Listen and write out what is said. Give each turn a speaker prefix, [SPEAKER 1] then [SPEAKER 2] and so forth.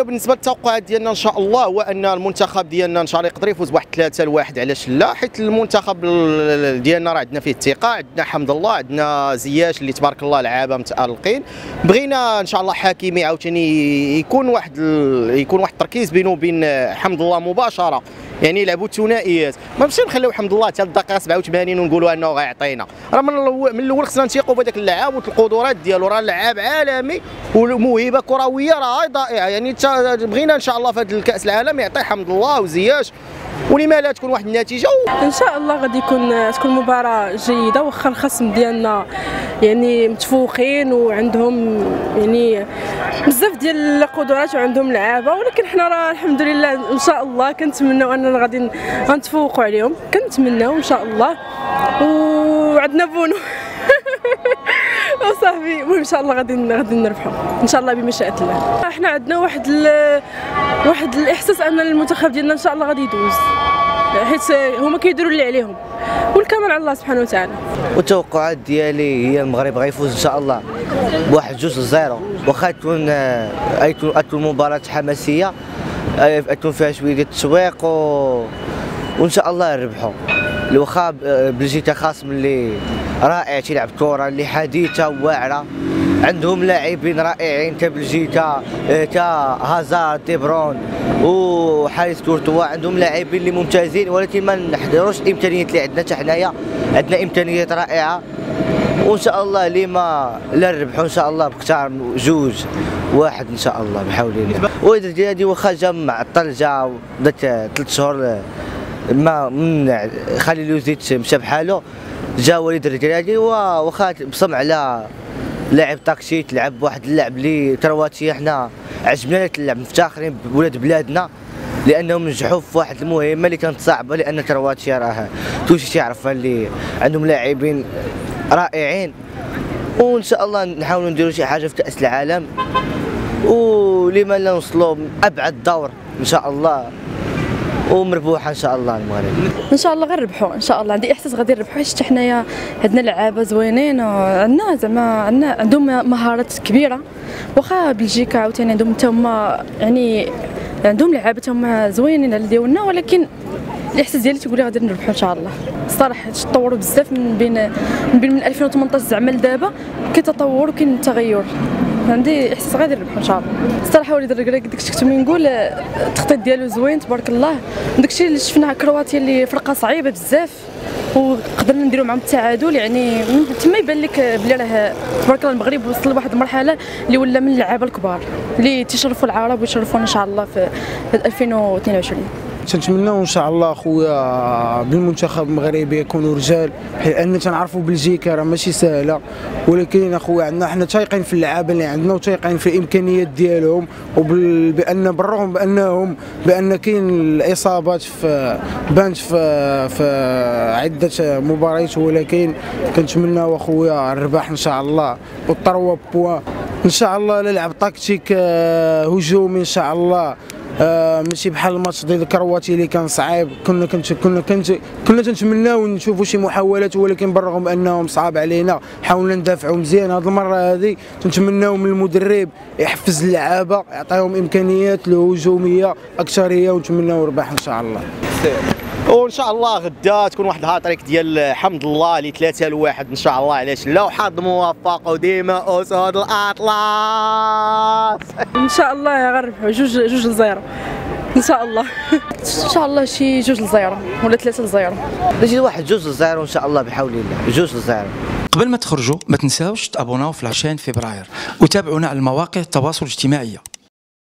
[SPEAKER 1] بالنسبه للتوقعات ديالنا ان شاء الله هو ان المنتخب ديالنا ان شاء الله يقدر يفوز بواحد 3-1. علاش لا؟ حيت المنتخب ديالنا راه عندنا فيه الثقه، عندنا حمد الله، عندنا زياش اللي تبارك الله لعابه متالقين. بغينا ان شاء الله حكيمي عاوتاني يكون واحد التركيز بينه وبين حمد الله مباشره، يعني يلعبوا ثنائيات، ما نمشيو نخليو حمد الله حتى الدقيقه 87 ونقولوا انه غيعطينا. راه من الاول خصنا نثيقوا بهذاك اللاعب والقدرات ديالو، راه لاعب عالمي وموهبه كرويه راه ضائعه. يعني بغينا ان شاء الله في هذا الكاس العالم يعطي حمد الله وزياش، ولما لا تكون واحد النتيجه.
[SPEAKER 2] ان شاء الله غادي تكون مباراه جيده، واخا الخصم ديالنا يعني متفوقين وعندهم يعني بزاف ديال القدرات وعندهم لعابه، ولكن حنا راه الحمد لله ان شاء الله كنتمناو اننا غادي غنتفوقوا عليهم، كنتمناو ان شاء الله. وعندنا بونو وصاحبي، المهم ان شاء الله غادي نربحوا ان شاء الله بمشيئه الله. احنا عندنا واحد الاحساس ان المنتخب ديالنا ان شاء الله غادي يدوز، حيت هما كيديروا اللي عليهم والكمال على الله سبحانه وتعالى.
[SPEAKER 3] والتوقعات ديالي هي المغرب غيفوز ان شاء الله بواحد 2-0، واخا تكون مباراة حماسية، تكون فيها شوية ديال التسويق وان شاء الله نربحوا. واخا بلجيكا خصم اللي رائع تيلعب كرة اللي حديثة وواعرة، عندهم لاعبين رائعين تا بلجيكا تا هازارد دي برون وحارس كورتوا، عندهم لاعبين اللي ممتازين، ولكن ما نحضروش الامكانيات اللي عندنا حتى حنايا. عندنا امكانيات رائعة، وان شاء الله لما لا نربحوا ان شاء الله بكثار 2-1 ان شاء الله بحول الله. وإذا ديالي واخا جا معطل، جا بدات 3 شهور ما من خليل يوزيتش مشى بحالو، جا وليد الركراجي واخا بصم على لاعب طاكسي تلعب واحد اللعب اللي ترواتي. حنا عجبنا اللعب، مفتخرين بولاد بلادنا لانهم نجحوا في واحد المهمه اللي كانت صعبه، لان كرواتيا راه كلشي تيعرفها اللي عندهم لاعبين رائعين. وان شاء الله نحاولوا نديروا شي حاجه في كاس العالم، ولما لا نوصلوا ابعد دور ان شاء الله ومربوحه ان شاء الله المغرب.
[SPEAKER 4] ان شاء الله غنربحوا ان شاء الله، عندي احساس غادي نربحوا، حيت حنايا عندنا لعابه زوينين، وعندنا زعما عندهم مهارات كبيره. واخا بلجيكا عاوتاني عندهم حتى هما يعني عندهم لعابه هما زوينين على ديالنا، ولكن الاحساس ديالي تيقول لي غادي نربحوا ان شاء الله. الصراحه تطوروا بزاف من بين 2018 زعما لدابا، كاين تطور وكاين تغير. عندي احساس غادي نربحوا ان شاء الله. الصراحه وليد الركراكي داكشي كنت نقول التخطيط ديالو زوين تبارك الله، داكشي اللي شفناه كرواتيا اللي فرقه صعيبه بزاف وقدرنا نديروا معهم التعادل، يعني تما يبان لك بلي راه تبارك الله المغرب وصل لواحد المرحله اللي ولا من اللعابه الكبار اللي تيشرفوا العرب ويشرفونا ان شاء الله في 2022.
[SPEAKER 5] تنتمناو ان شاء الله خويا بالمنتخب المغربي يكونوا رجال، لان تنعرفوا بلجيكا راه ماشي سهله، ولكن اخويا عندنا حنا تايقين في اللعابه اللي عندنا وتايقين في الامكانيات ديالهم، بان بالرغم بان كاين الاصابات بانت في عده مباريات، ولكن كنتمناو اخويا الرباح ان شاء الله والثروه بوان ان شاء الله. نلعب تكتيك هجومي ان شاء الله، ماشي بحال الماتش ديال كرواتيا اللي كان صعيب. كنا تنتمناو نشوفوا شي محاولات، ولكن بالرغم انهم صعاب علينا حاولنا ندافعوا مزيان. هذه المره هذه تنتمناو من المدرب يحفز اللعابه، يعطيهم امكانيات الهجوميه اكثريه، ونتمناو الرباح ان شاء الله.
[SPEAKER 1] وان شاء الله غدا تكون واحد الهاتريك ديال حمد الله اللي 3-1 ان شاء الله. علاش لا؟ وحظ موفق وديما اسود الاطلس.
[SPEAKER 2] ان شاء الله غنربحوا 2-0 ان شاء الله.
[SPEAKER 4] ان شاء الله شي 2-0 ولا 3-0.
[SPEAKER 3] نجي واحد 2-0 ان شاء الله بحول الله. 2-0.
[SPEAKER 6] قبل ما تخرجوا ما تنساوش تابوناو في لاشين فبراير، وتابعونا على المواقع التواصل الاجتماعي.